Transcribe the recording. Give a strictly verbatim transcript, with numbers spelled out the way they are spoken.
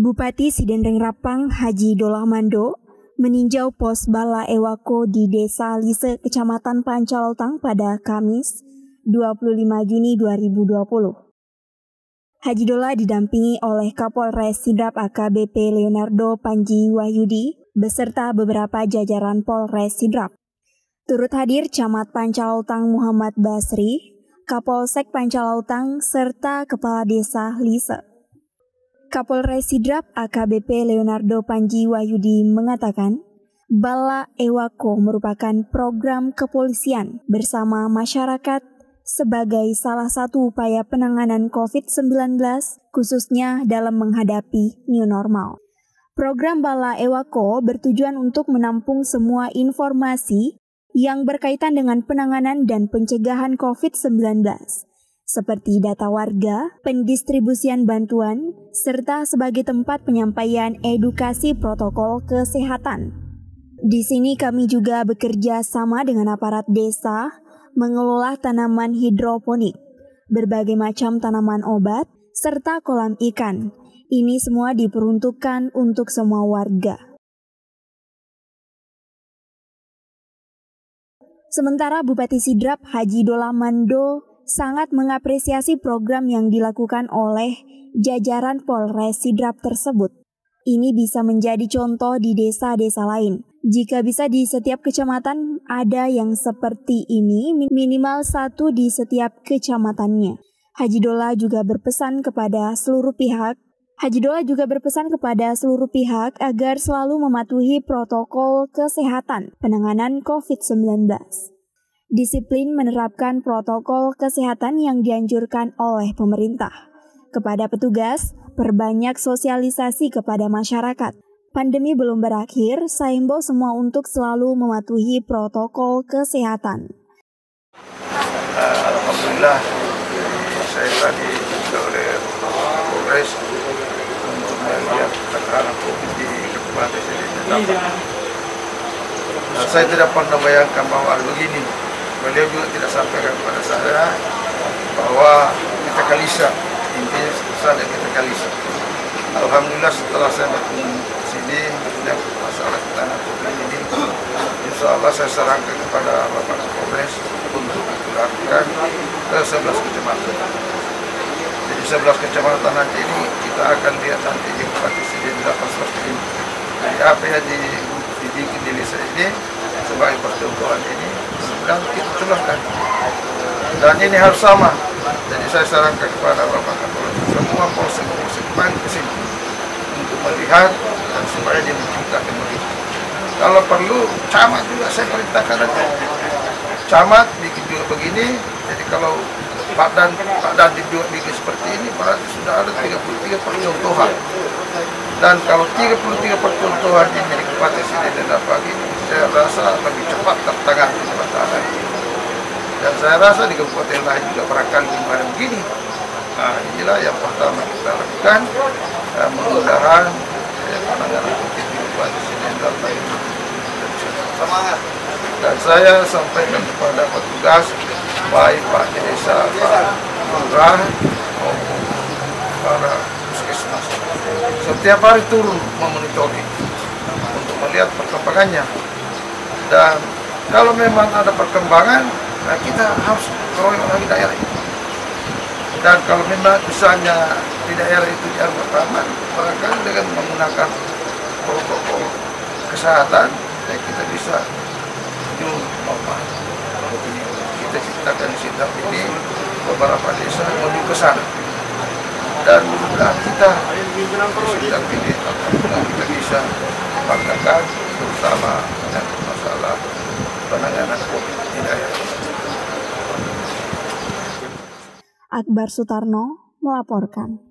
Bupati Sidenreng Rapang Haji Dolah Mando meninjau pos Bala Ewako di Desa Lise, Kecamatan Pancalotang pada Kamis dua puluh lima Juni dua ribu dua puluh. Haji Dolah didampingi oleh Kapolres Sidrap A K B P Leonardo Panji Wahyudi beserta beberapa jajaran Polres Sidrap. Turut hadir Camat Pancalotang Muhammad Basri, Kapolsek Pancalotang, serta Kepala Desa Lise. Kapolres Sidrap A K B P Leonardo Panji Wahyudi mengatakan, Bala Ewako merupakan program kepolisian bersama masyarakat sebagai salah satu upaya penanganan covid sembilan belas khususnya dalam menghadapi new normal. Program Bala Ewako bertujuan untuk menampung semua informasi yang berkaitan dengan penanganan dan pencegahan covid sembilan belas. Seperti data warga, pendistribusian bantuan, serta sebagai tempat penyampaian edukasi protokol kesehatan. Di sini kami juga bekerja sama dengan aparat desa, mengelola tanaman hidroponik, berbagai macam tanaman obat, serta kolam ikan. Ini semua diperuntukkan untuk semua warga. Sementara Bupati Sidrap Haji Dolah Mando sangat mengapresiasi program yang dilakukan oleh jajaran Polres Sidrap tersebut. Ini bisa menjadi contoh di desa-desa lain. Jika bisa di setiap kecamatan ada yang seperti ini, minimal satu di setiap kecamatannya. Haji Dolah juga berpesan kepada seluruh pihak Haji Dolah juga berpesan kepada seluruh pihak agar selalu mematuhi protokol kesehatan penanganan covid sembilan belas. Disiplin menerapkan protokol kesehatan yang dianjurkan oleh pemerintah. Kepada petugas, perbanyak sosialisasi kepada masyarakat. Pandemi belum berakhir, saya himbau semua untuk selalu mematuhi protokol kesehatan. Alhamdulillah, saya tadi juga oleh Polres untuk melihat tekanan COVID di Kabupaten Sidrap. Saya tidak pernah bayangkan bahwa begini. Beliau juga tidak sampaikan kepada saya bahwa kita kalisa, intinya saja kita kalisa. Alhamdulillah setelah saya datang ke sini dan masalah tanah COVID ini, insya Allah saya sarankan kepada Bapak Kapolres untuk dilakukan ke sebelas kecamatan. Jadi sebelas kecamatan nanti ini kita akan lihat nanti di Bupati Sidrap seperti ini. Jadi apa yang dibikin di desa ini sebagai percontohan ini sedang kita teruskan. Dan ini harus sama. Jadi saya sarankan kepada Bapak Kapolres semua polsek-polsek main ke sini untuk melihat dan supaya dia menciptakan begitu. Kalau perlu camat juga saya perintahkan aja. Camat bikin juga begini. Jadi kalau Pak Dan Pak Dan juga bikin seperti ini berarti sudah ada tiga puluh tiga percontohan. Dan kalau tiga puluh tiga percontohan ini di Kabupaten Sidrap pagi ini, saya rasa lebih cepat tertangani masalah ini. Dan saya rasa di kabupaten lain juga barangkali gimana begini. Nah, inilah yang pertama kita lakukan, uh, mudah-mudahan eh, penanganan COVID di Kabupaten Sidrap ini semangat. Dan saya sampaikan kepada petugas, baik Pak Desa, Pak Lurah, maupun para puskesmas, setiap hari turun memonitoring untuk melihat perkembangannya. Dan kalau memang ada perkembangan, nah kita harus keroyok lagi daerah itu. Dan kalau memang misalnya di daerah itu dianggap aman, barangkali dengan menggunakan protokol kesehatan, ya kita bisa new normal. Kita ciptakan di Sidrap ini beberapa desa menuju ke sana. Dan mudah-mudahan kita di Sidrap ini kita bisa banggakan terutama dengan masalah penanganan COVID di daerah. Akbar Sutarno melaporkan.